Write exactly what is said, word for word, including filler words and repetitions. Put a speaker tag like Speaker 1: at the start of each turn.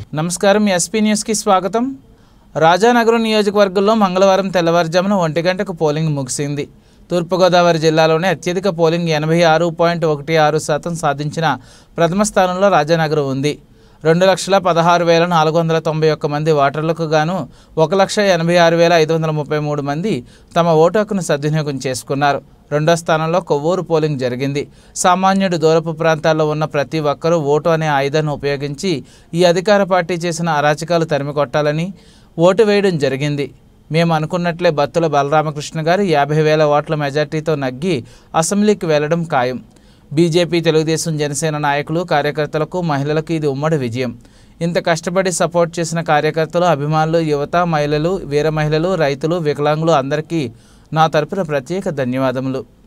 Speaker 1: నమస్కారం SP news కి స్వాగతం। రాజానగరం నియోజకవర్గంలో మంగళవారం తెల్లవారుజామున ఒంటి గంటకు పోలింగ్ ముగిసింది। తూర్పుగోదావరి జిల్లాలోనే అత్యధిక పోలింగ్ ఎనభై ఆరు పాయింట్ ఒకటి ఆరు శాతం సాధించిన ప్రథమ స్థానంలో రాజానగరం ఉంది। రెండు లక్షల పదహారు వేల నాలుగు వందల తొంభై ఒక్క మంది ఓటర్లకు గాను ఒక లక్ష ఎనభై ఆరు వేల ఐదు వందల ముప్పై మూడు మంది తమ ఓటు హక్కును సద్వినియోగం చేసుకున్నారు। రెండో స్థానంలో కొవ్వూరు పోలింగ్ జరిగింది। సామాన్యుడు దూరపు ప్రాంతాల్లో ఉన్న ప్రతి ఒక్కరూ ఓటు అనే ఆయుధాన్ని ఉపయోగించి ఈ అధికార పార్టీ చేసిన అరాచకాలు తరిమికొట్టాలని ఓటు వేయడం జరిగింది। మేము అనుకున్నట్లే బత్తుల బలరామకృష్ణ గారు యాభై వేల ఓట్ల మెజార్టీతో నగ్గి అసెంబ్లీకి వెళ్లడం ఖాయం। బీజేపీ, తెలుగుదేశం, జనసేన నాయకులు, కార్యకర్తలకు, మహిళలకు ఇది ఉమ్మడి విజయం। ఇంత కష్టపడి సపోర్ట్ చేసిన కార్యకర్తలు, అభిమానులు, యువత, మహిళలు, వీర మహిళలు, రైతులు, వికలాంగులు అందరికీ నా తరపున ప్రత్యేక ధన్యవాదములు।